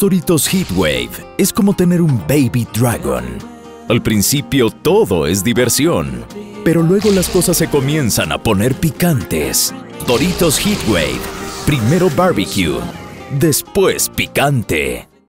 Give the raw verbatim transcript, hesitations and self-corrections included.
Doritos Heatwave es como tener un Baby Dragon. Al principio todo es diversión, pero luego las cosas se comienzan a poner picantes. Doritos Heatwave, primero barbecue, después picante.